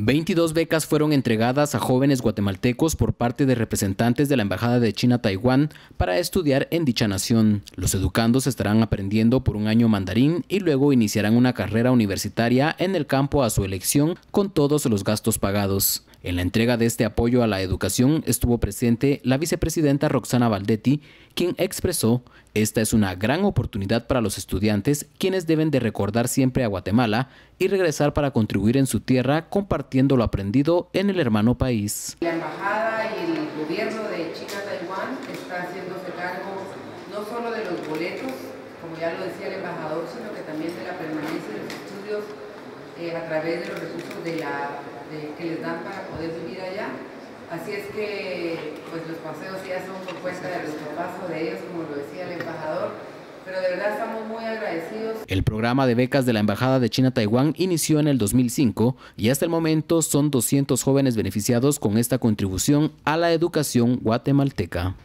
22 becas fueron entregadas a jóvenes guatemaltecos por parte de representantes de la Embajada de China a Taiwán para estudiar en dicha nación. Los educandos estarán aprendiendo por un año mandarín y luego iniciarán una carrera universitaria en el campo a su elección con todos los gastos pagados. En la entrega de este apoyo a la educación estuvo presente la vicepresidenta Roxana Valdetti, quien expresó: "Esta es una gran oportunidad para los estudiantes, quienes deben de recordar siempre a Guatemala y regresar para contribuir en su tierra compartiendo lo aprendido en el hermano país". La embajada y el gobierno de China-Taiwán está haciéndose cargo no solo de los boletos, como ya lo decía el embajador, sino que también de la permanencia de los estudios a través de los recursos que les dan para poder vivir allá. Así es que pues los paseos ya son por cuenta de los papás o de ellos, como lo decía el embajador, pero de verdad estamos muy agradecidos. El programa de becas de la Embajada de China a Taiwán inició en el 2005 y hasta el momento son 200 jóvenes beneficiados con esta contribución a la educación guatemalteca.